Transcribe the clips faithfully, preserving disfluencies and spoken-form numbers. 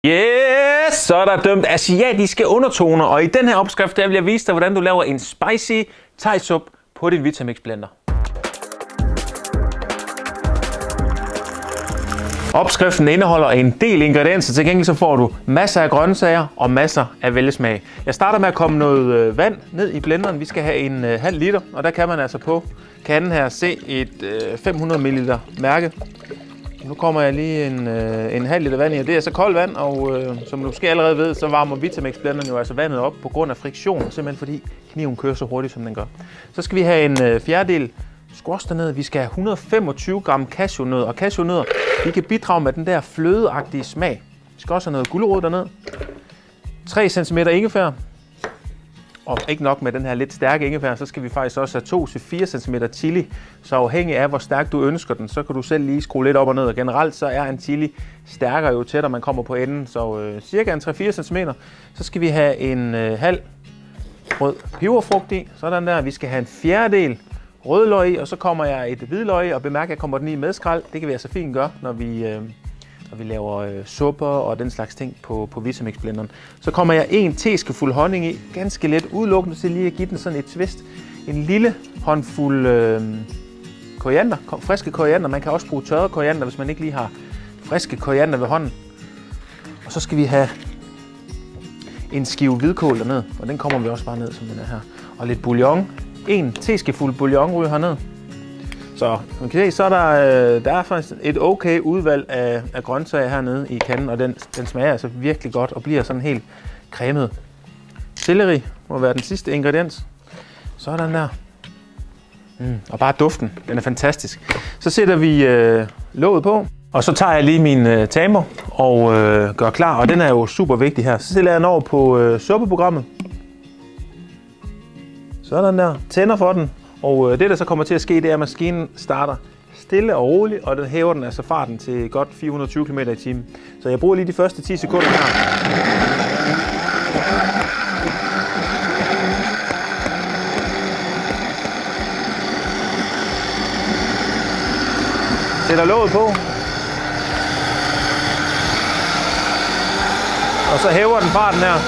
Yes, så er der dømt asiatiske undertoner, og i den her opskrift der vil jeg vise dig, hvordan du laver en spicy thai-sup på din Vitamix blender. Opskriften indeholder en del ingredienser, til gengæld så får du masser af grøntsager og masser af vælgesmag. Jeg starter med at komme noget vand ned i blenderen. Vi skal have en øh, halv liter, og der kan man altså på kanden her se et øh, fem hundrede milliliter mærke. Nu kommer jeg lige en, øh, en halv liter vand i, og det er så koldt vand, og øh, som du måske allerede ved, så varmer Vitamix-blenderen jo altså vandet op på grund af friktion, simpelthen fordi kniven kører så hurtigt, som den gør. Så skal vi have en øh, fjerdedel squash dernede. Vi skal have et hundrede og femogtyve gram cashewnødder, og cashewnødder, de kan bidrage med den der flødeagtige smag. Vi skal også have noget gulerod dernede. tre centimeter ingefær. Og ikke nok med den her lidt stærke ingefær, så skal vi faktisk også have to til fire centimeter chili. Så afhængig af, hvor stærk du ønsker den, så kan du selv lige skrue lidt op og ned. Og generelt så er en chili stærkere, jo tættere man kommer på enden. Så øh, cirka en tre til fire centimeter. Så skal vi have en øh, halv rød peberfrugt i. Sådan der. Vi skal have en fjerdedel rødløg i, og så kommer jeg et hvidløg i, og bemærk, at jeg kommer den i med skrald. Det kan vi altså fint gøre, når vi, øh, når vi laver øh, supper og den slags ting på, på Vitamix-blenderen. Så kommer jeg en teskefuld honning i, ganske let, udelukkende til lige at give den sådan et twist. En lille håndfuld øh, koriander, friske koriander. Man kan også bruge tørret koriander, hvis man ikke lige har friske koriander ved hånden. Og så skal vi have en skive hvidkål derned, og den kommer vi også bare ned, som den er her. Og lidt bouillon. En teskefuld bouillon ryger herned. Så man kan se, så er der, øh, der er faktisk et okay udvalg af, af grøntsager hernede i kanden, og den, den smager altså virkelig godt og bliver sådan helt cremet. Selleri må være den sidste ingrediens. Sådan der. Mm, og bare duften, den er fantastisk. Så sætter vi øh, låget på, og så tager jeg lige min øh, tamer og øh, gør klar, og den er jo super vigtig her. Så stiller jeg den over på øh, suppeprogrammet. Sådan der. Tænder for den. Og øh, det der så kommer til at ske, det er, at maskinen starter stille og roligt, og den hæver den altså farten til godt fire hundrede og tyve kilometer i timen. Så jeg bruger lige de første ti sekunder her. Sætter låget på. Og så hæver den farten her.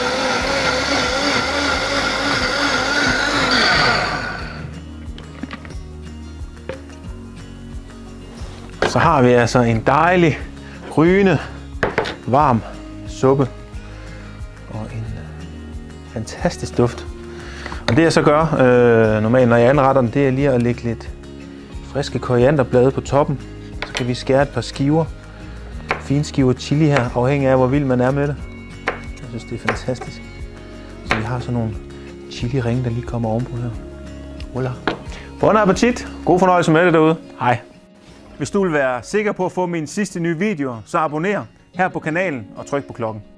Så har vi altså en dejlig, rygende, varm suppe og en fantastisk duft. Og det jeg så gør øh, normalt, når jeg anretter den, det er lige at lægge lidt friske korianderblade på toppen. Så kan vi skære et par skiver, fine skiver chili her, afhængig af hvor vild man er med det. Jeg synes det er fantastisk. Så vi har sådan nogle chili-ringe, der lige kommer ovenpå her. Hola. Bon appetit. God fornøjelse med det derude. Hej. Hvis du vil være sikker på at få mine sidste nye videoer, så abonner her på kanalen og tryk på klokken.